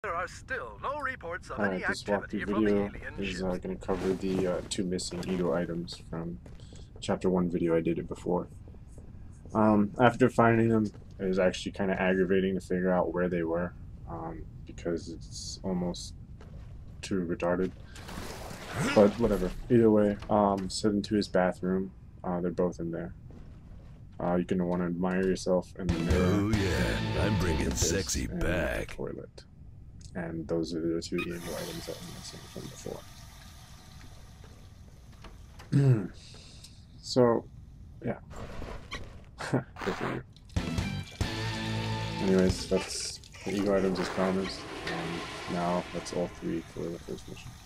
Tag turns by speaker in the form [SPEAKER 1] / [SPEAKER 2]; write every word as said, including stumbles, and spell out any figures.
[SPEAKER 1] There are still no reports of
[SPEAKER 2] Alright,
[SPEAKER 1] any
[SPEAKER 2] this
[SPEAKER 1] activity
[SPEAKER 2] walkthrough
[SPEAKER 1] from the
[SPEAKER 2] video
[SPEAKER 1] alien
[SPEAKER 2] is
[SPEAKER 1] ships.
[SPEAKER 2] uh, going to cover the uh, two missing Ego items from Chapter one video I did it before. Um, after finding them, it was actually kind of aggravating to figure out where they were, um, because it's almost too retarded. But whatever. Either way, um, sit into his bathroom. Uh, they're both in there. Uh, you can want to admire yourself in the mirror.
[SPEAKER 3] Oh yeah, I'm bringing
[SPEAKER 2] take a piss
[SPEAKER 3] sexy
[SPEAKER 2] in
[SPEAKER 3] back.
[SPEAKER 2] The toilet. And those are the two Ego items that were missing from before. So, yeah. Good for you. Anyways, that's the Ego items as promised. And now that's all three for the first mission.